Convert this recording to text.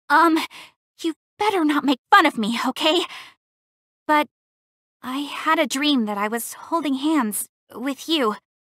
You better not make fun of me, okay? But I had a dream that I was holding hands with you.